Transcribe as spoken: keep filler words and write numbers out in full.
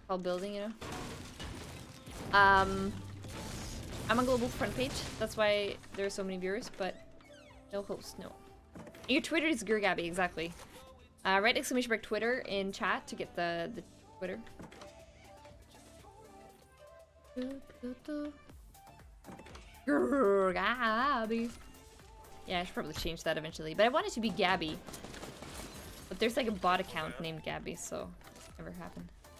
Called building, you know. Um, I'm on global front page. That's why there are so many viewers, but no host, no. Your Twitter is Gurgabi, exactly. Uh, write exclamation mark Twitter in chat to get the, the Twitter. Gurgabi. Yeah, I should probably change that eventually. But I want it to be Gabby. But there's like a bot account named Gabby, so never happened.